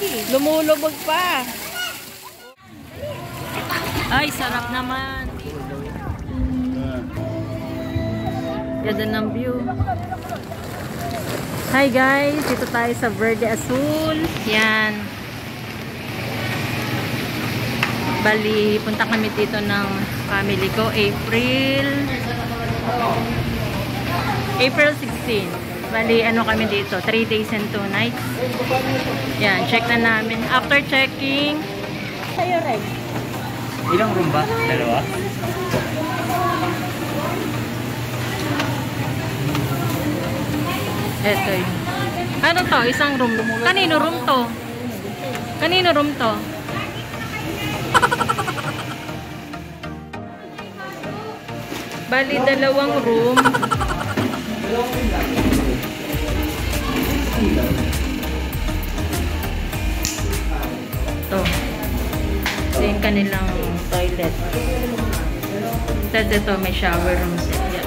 Lumulubog pa. Ay, sarap naman. Ganda ng view. Hi guys, dito tayo sa Verde Azul. Yan. Bali, punta kami dito ng family ko. April 16. Bali, ano kami dito? 3 days and 2 nights. Yan, check na namin. After checking, sa'yo rin. Ilang room ba? Dalawa? Eto yun. Ano to? Isang room. Kanino room to? Kanino room to? Bali, dalawang room. Ito. Ito yung kanilang toilet. Tapos ito, may shower room set. Yan.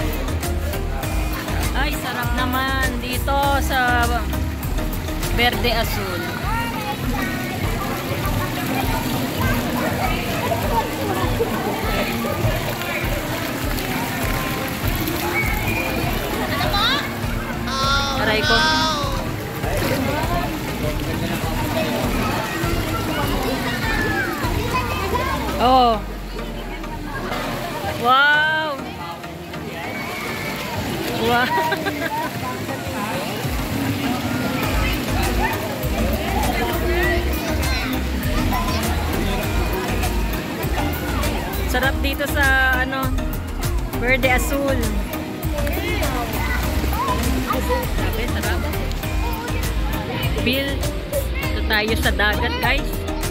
Ay, sarap naman dito sa Verde Azul. Aray ko. Oh. Wow. Wow. Sarap dito sa ano, Verde Azul. Sabi, sarap. Bill, ito tayo sa dagat, guys.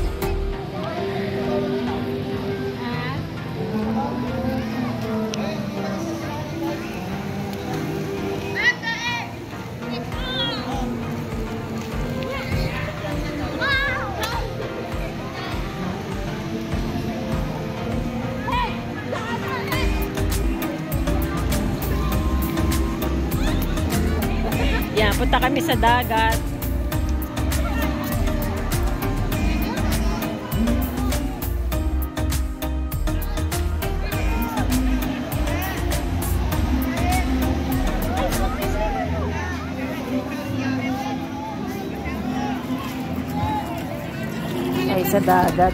Yan, punta kami sa dagat. Ay, sa dagat.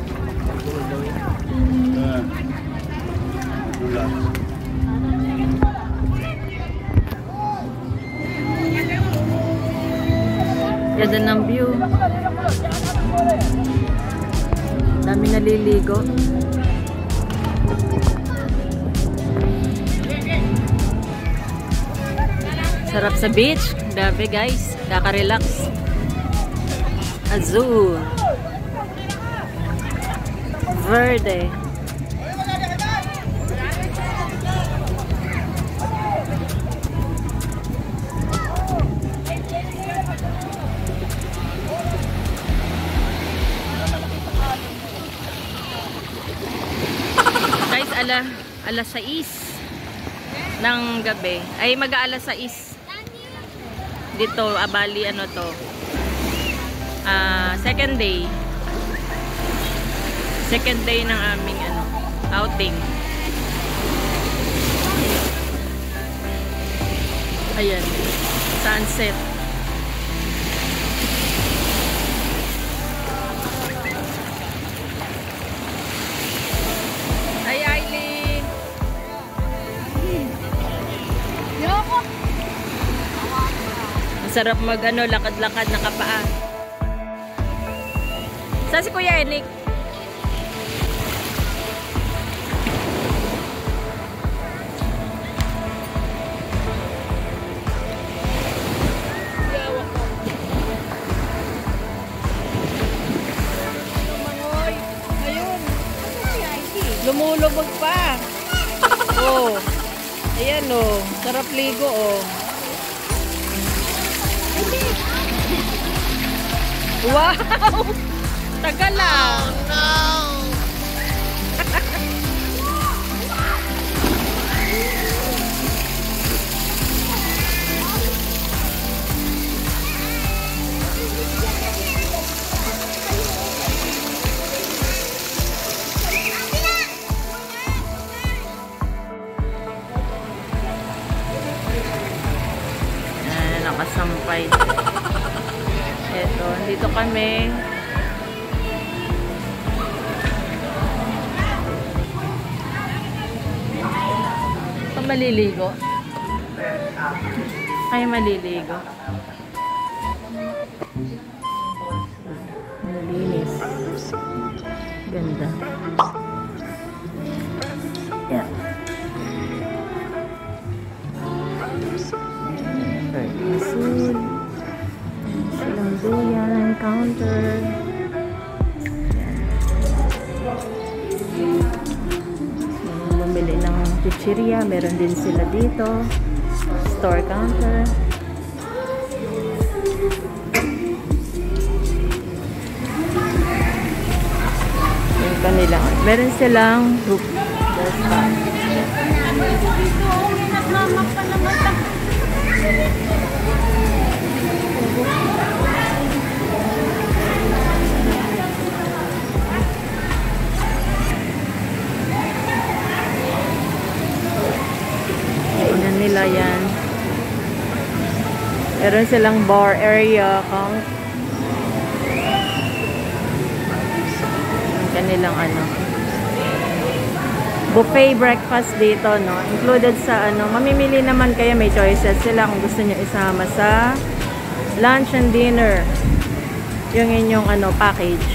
Ganda ng view. Dami naliligo. Sarap sa beach. Grabe guys. Kaka-relax. Azul. Verde. Alas 6 ng gabi. Ay, mag-aalas 6 dito, Bali, ano to, second day ng aming ano, outing. Ayan, sunset. Sarap mag ano, lakad-lakad nakapaa. Saan si Kuya Enik? Ayun. Lumulubog pa. Oh. Ayan oh. Sarap ligo oh. Wow! Tagal lang! Oh no! nakasampay. Eto, dito kami. Ito maliligo. Ay, maliligo. Malinis. Ganda. Yeah. Asul. Silang duyan. Counter. Bumili ng chichirya. Meron din sila dito. Store counter. Yung kanila. Meron silang hook. Tingnan nila yan. Meron silang bar area. Yung kanilang ano. Buffet breakfast dito, no? Included sa ano. Mamimili naman kayo. May choices sila kung gusto nyo isama sa lunch and dinner. Yung inyong ano, package.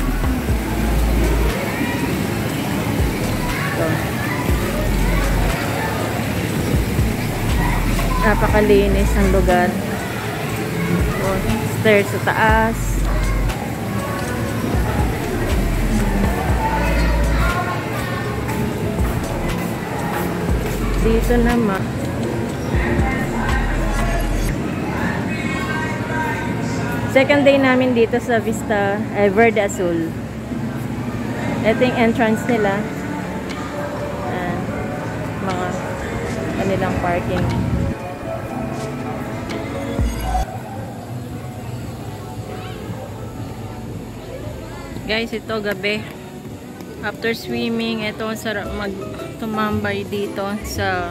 Ito. Napakalinis ang lugar. So, stairs sa taas. Dito naman. Second day namin dito sa Vista, Verde Azul. Ito yung entrance nila. Mga kanilang parking. Guys, ito gabi. After swimming, ito ang sarap tumambay dito sa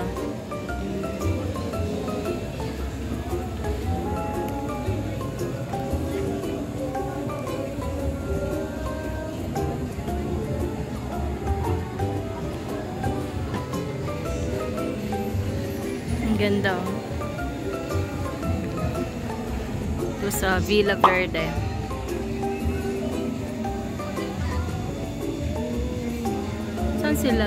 ang ganda, oh. Ito sa Villa Verde. Saan sila?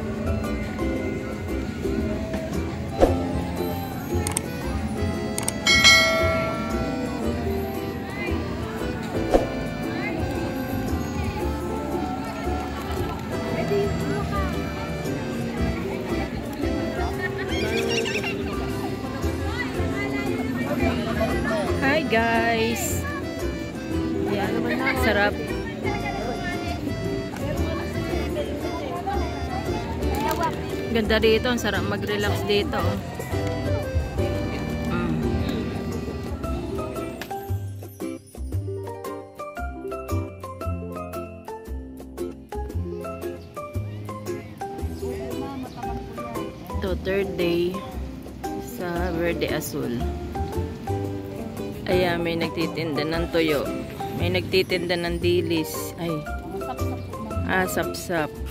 Hi guys! Yan, sarap. Ganda dito, ang sarap mag-relax dito. Ito, third day sa Verde Azul. Ayan, may nagtitinda ng tuyo. May nagtitinda ng dilis. Ay, sapsap.